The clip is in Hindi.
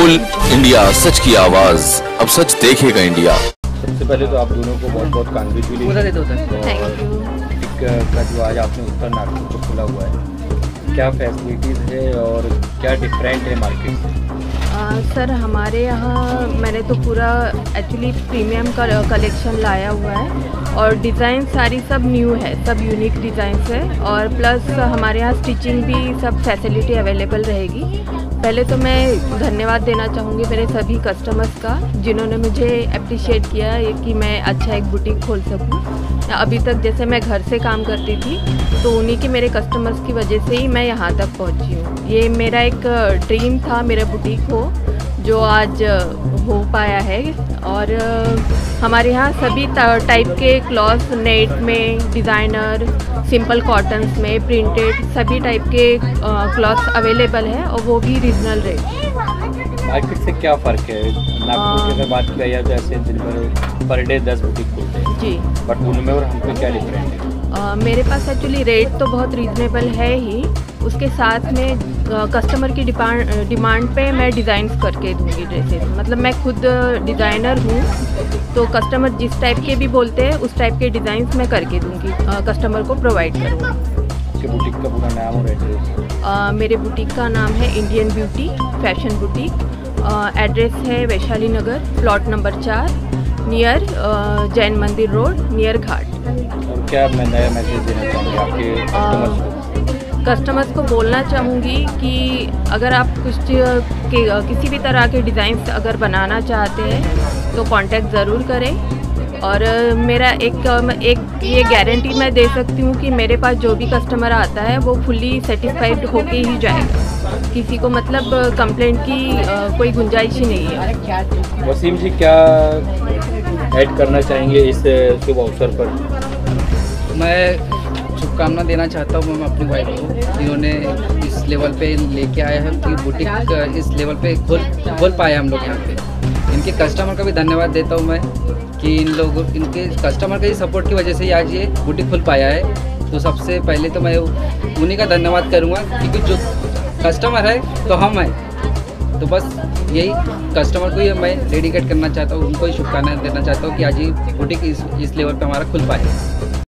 सोल इंडिया, सच की आवाज, अब सच देखेगा इंडिया। सबसे पहले तो आप दोनों को बहुत बहुत कांग्रेचुलेशन। Thank you. का जो आज आपने उत्तर नागपुर को खुला हुआ है, क्या फैसिलिटीज़ है और क्या डिफरेंट है मार्केट से? सर हमारे यहाँ मैंने तो पूरा एक्चुअली प्रीमियम कलेक्शन लाया हुआ है और डिज़ाइन सारी सब न्यू है, सब यूनिक डिज़ाइंस है और प्लस हमारे यहाँ स्टिचिंग भी सब फैसिलिटी अवेलेबल रहेगी। पहले तो मैं धन्यवाद देना चाहूँगी मेरे सभी कस्टमर्स का जिन्होंने मुझे अप्रिशिएट किया है कि मैं अच्छा एक बुटीक खोल सकूँ। अभी तक जैसे मैं घर से काम करती थी तो उन्हीं के मेरे कस्टमर्स की वजह से ही मैं यहाँ तक पहुँची हूँ। ये मेरा एक ड्रीम था, मेरा बुटीक हो, जो आज हो पाया है। और हमारे यहाँ सभी टाइप के क्लॉथ्स, नेट में, डिज़ाइनर, सिंपल कॉटन्स में, प्रिंटेड, सभी टाइप के क्लॉथ्स अवेलेबल है और वो भी रीजनल रेट। मार्केट से क्या फ़र्क है? नागपुर की अगर बात किया जाए तो ऐसे दिन भर पर डे 10 बुटीक खुलते हैं जी, बट उनमें और हमको क्या डिफरेंट है? मेरे पास एक्चुअली रेट तो बहुत रीज़नेबल है ही, उसके साथ में कस्टमर की डिमांड पे मैं डिज़ाइंस करके दूंगी ड्रेसेस। मतलब मैं खुद डिज़ाइनर हूँ तो कस्टमर जिस टाइप के भी बोलते हैं उस टाइप के डिज़ाइंस मैं करके दूंगी, कस्टमर को प्रोवाइड करूँगी। आपके बुटीक का पूरा नाम और एड्रेस? मेरे बुटीक का नाम है Indian beauty fashion boutique. Address है Vaishali Nagar, plot number 4, near Jain Mandir road, near घाट। और क्या मैं नया मैसेज देना चाहूँगी आपके कस्टमर्स को? कस्टमर्स को बोलना चाहूँगी कि अगर आप किसी भी तरह के डिज़ाइंस अगर बनाना चाहते हैं तो कांटेक्ट ज़रूर करें। और मेरा एक ये गारंटी मैं दे सकती हूँ कि मेरे पास जो भी कस्टमर आता है वो फुल्ली सेटिस्फाइड होके ही जाएगा, किसी को मतलब कंप्लेंट की कोई गुंजाइश ही नहीं है। वसीम जी, क्या ऐड करना चाहेंगे इस शुभ अवसर पर? मैं शुभकामना देना चाहता हूँ मैं अपनी वाइफ को, जिन्होंने इस लेवल पे लेके आया है कि बुटीक इस लेवल पे खोल पाया हम लोग यहाँ पे। इनके कस्टमर का भी धन्यवाद देता हूँ मैं कि इनके कस्टमर के सपोर्ट की वजह से ही आज ये बुटीक खुल पाया है। तो सबसे पहले तो मैं उन्हीं का धन्यवाद करूँगा क्योंकि जो कस्टमर है तो हम हैं। तो बस यही कस्टमर को ही मैं डेडिकेट करना चाहता हूँ, उनको ही शुभकामनाएं देना चाहता हूँ कि आज ये बुटीक इस लेवल पे हमारा खुल पाए।